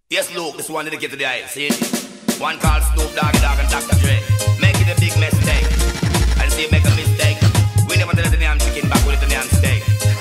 Yes, look, this one dedicated to the eye. See? One called Snoop Dogg and Dr. Dre. Making a big mistake. And see, make a mistake. We never tell the damn chicken back with the damn steak.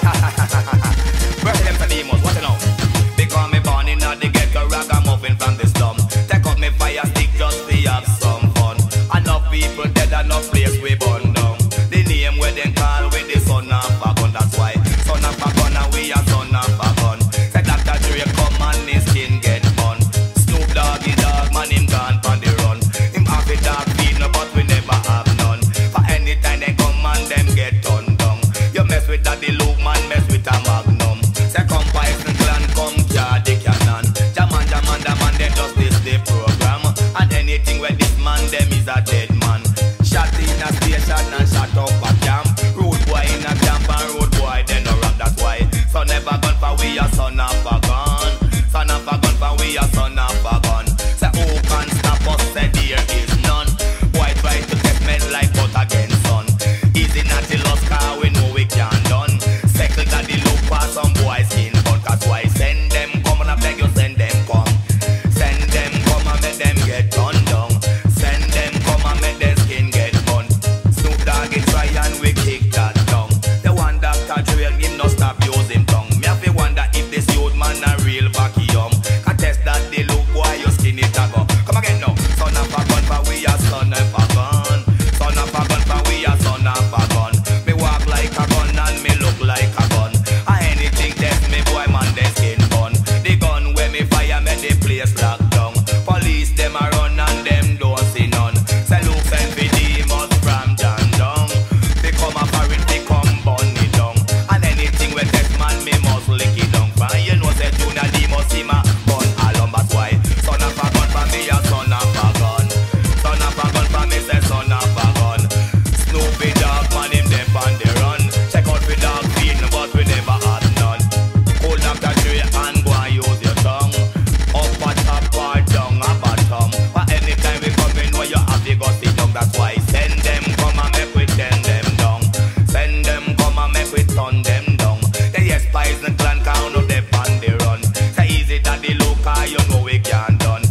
Birth them for demons, what you know? Because me born in the ghetto, ragamuffin from the slum. Take up me fire stick just to have some fun. Enough people dead, enough place we burn down. The name where they call with the son of a gun, that's why. Son of a gun and we are son of a gun. Say Dr. Dre come and his skin get bun. Snoop Doggy Dog, man him gone on the run. Him have a dog feed, no, but we never have none. For any time they come and them get turned down. You mess with Daddy Luke, man, mess with a Magnum. Say come Python clan, come Cardi Cannon. Jaman, they just this the program. And anything where this man, them is a dead man. Shot in a station and shot up a camp. Road boy in a camp and road boy they no rap, that's why. So never gun for we a son of a gun. Son of a gun for we a son of a gun. Say who can stop us, say there is none. Boy try to test men like but against sun. Easy not to lost car we know we can done. Settle that the look for some boys in front. That's why send them come and I beg you send them come. Send them come and make them get turned down. Send them come and make their skin get burnt. Snoop Dogg it try and we kick that down. The one Dr. Dre him no stop use him tongue. Me have to wonder if this youth man a real vacuum. Contest that they look boy your skin it a go. Come again now. Son of a gun for we a son of a gun. Son of a gun for we a son of a gun. Me walk like a gun and me look like a gun. And anything test me boy man they skin bun. The gun where me fire make the place lock down. Police them a run and them don't see none. Say look send for demons from John down. They come up for it, they come burn it down. And anything where test man me must lick it down. For you know say Junior D must see my gun along, that's why. Son of a gun for me a son of a gun. Son of a gun for me say son of a gun. Snoopy Dogg man him them on the run. Check out the dog feed but we never had none. Cold Dr. Dre and go and use your tongue. Up a top or down a bottom. But anytime we come in where you have to go sit down, that's why. Send them come and make we turn them down. Send them come and make we turn them down. The yes spies and clan count up they on the run. Say easy that the look you know we can't done.